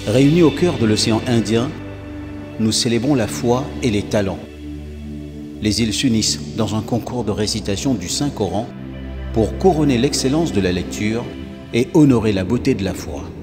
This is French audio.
Réunis au cœur de l'océan Indien, nous célébrons la foi et les talents. Les îles s'unissent dans un concours de récitation du Saint-Coran pour couronner l'excellence de la lecture et honorer la beauté de la foi.